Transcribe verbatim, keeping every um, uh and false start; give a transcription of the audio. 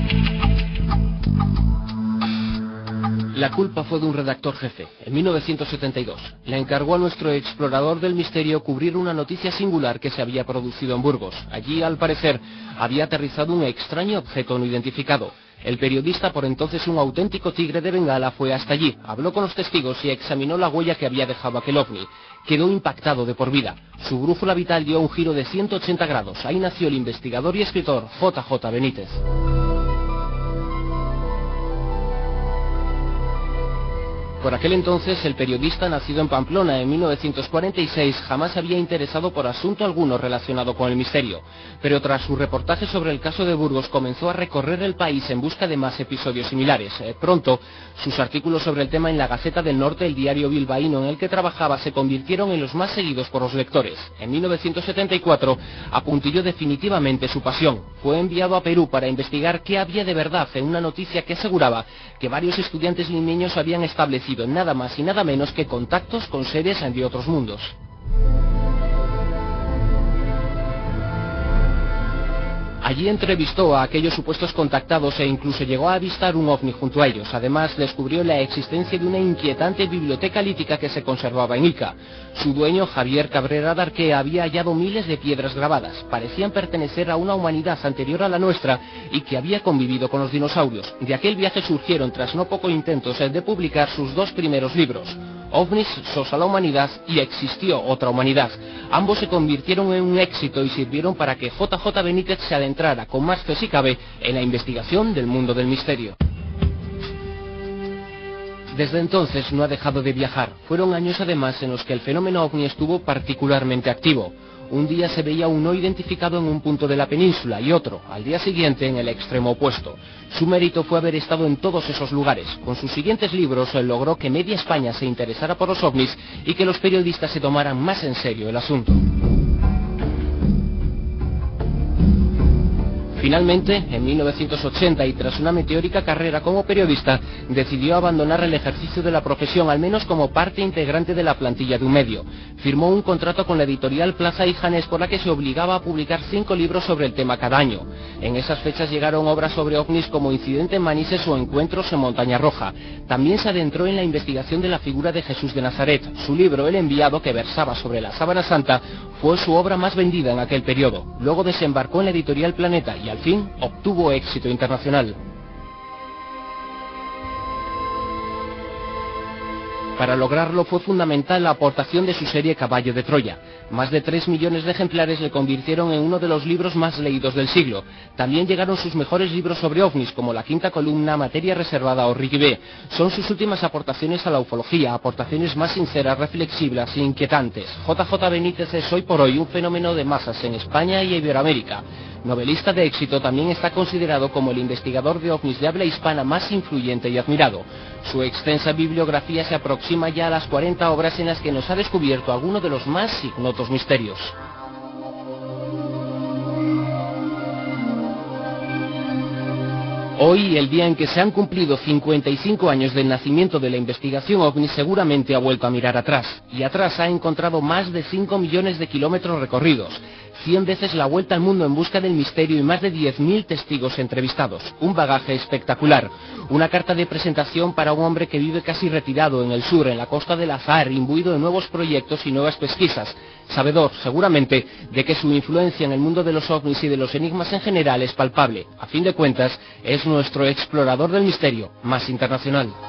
La culpa fue de un redactor jefe, en mil novecientos setenta y dos. Le encargó a nuestro explorador del misterio cubrir una noticia singular que se había producido en Burgos. Allí, al parecer, había aterrizado un extraño objeto no identificado. El periodista, por entonces un auténtico tigre de Bengala, fue hasta allí, habló con los testigos y examinó la huella que había dejado aquel ovni. Quedó impactado de por vida. Su brújula vital dio un giro de ciento ochenta grados. Ahí nació el investigador y escritor J J Benítez. Por aquel entonces, el periodista, nacido en Pamplona en mil novecientos cuarenta y seis, jamás se había interesado por asunto alguno relacionado con el misterio. Pero tras su reportaje sobre el caso de Burgos, comenzó a recorrer el país en busca de más episodios similares. Eh, pronto, sus artículos sobre el tema en la Gaceta del Norte, el diario bilbaíno en el que trabajaba, se convirtieron en los más seguidos por los lectores. En mil novecientos setenta y cuatro, apuntilló definitivamente su pasión. Fue enviado a Perú para investigar qué había de verdad en una noticia que aseguraba que varios estudiantes limeños habían establecido nada más y nada menos que contactos con seres de otros mundos. Allí entrevistó a aquellos supuestos contactados e incluso llegó a avistar un ovni junto a ellos. Además, descubrió la existencia de una inquietante biblioteca lítica que se conservaba en Ica. Su dueño, Javier Cabrera Darqué, había hallado miles de piedras grabadas. Parecían pertenecer a una humanidad anterior a la nuestra y que había convivido con los dinosaurios. De aquel viaje surgieron, tras no poco intentos, el de publicar sus dos primeros libros, OVNIs, Sos a la Humanidad y Existió otra Humanidad. Ambos se convirtieron en un éxito y sirvieron para que J J Benítez se adentrara con más fe si cabe en la investigación del mundo del misterio. Desde entonces no ha dejado de viajar. Fueron años además en los que el fenómeno ovni estuvo particularmente activo. Un día se veía un no identificado en un punto de la península y otro, al día siguiente, en el extremo opuesto. Su mérito fue haber estado en todos esos lugares. Con sus siguientes libros logró que media España se interesara por los ovnis y que los periodistas se tomaran más en serio el asunto. Finalmente, en mil novecientos ochenta, y tras una meteórica carrera como periodista, decidió abandonar el ejercicio de la profesión, al menos como parte integrante de la plantilla de un medio. Firmó un contrato con la editorial Plaza y Janés, por la que se obligaba a publicar cinco libros sobre el tema cada año. En esas fechas llegaron obras sobre ovnis como Incidente en Manises o Encuentros en Montaña Roja. También se adentró en la investigación de la figura de Jesús de Nazaret. Su libro, El Enviado, que versaba sobre la Sábana Santa, fue su obra más vendida en aquel periodo. Luego desembarcó en la editorial Planeta y al fin obtuvo éxito internacional. Para lograrlo fue fundamental la aportación de su serie Caballo de Troya. Más de tres millones de ejemplares le convirtieron en uno de los libros más leídos del siglo. También llegaron sus mejores libros sobre ovnis, como La Quinta Columna, Materia Reservada o Ricky B. Son sus últimas aportaciones a la ufología, aportaciones más sinceras, reflexivas e inquietantes. J J Benítez es hoy por hoy un fenómeno de masas en España y Iberoamérica. Novelista de éxito, también está considerado como el investigador de ovnis de habla hispana más influyente y admirado. Su extensa bibliografía se aproxima ya a las cuarenta obras en las que nos ha descubierto alguno de los más ignotos misterios. Hoy, el día en que se han cumplido cincuenta y cinco años del nacimiento de la investigación ovni, seguramente ha vuelto a mirar atrás. Y atrás ha encontrado más de cinco millones de kilómetros recorridos, cien veces la vuelta al mundo en busca del misterio y más de diez mil testigos entrevistados. Un bagaje espectacular. Una carta de presentación para un hombre que vive casi retirado en el sur, en la Costa del Azahar, imbuido de nuevos proyectos y nuevas pesquisas. Sabedor, seguramente, de que su influencia en el mundo de los ovnis y de los enigmas en general es palpable. A fin de cuentas, es nuestro explorador del misterio más internacional.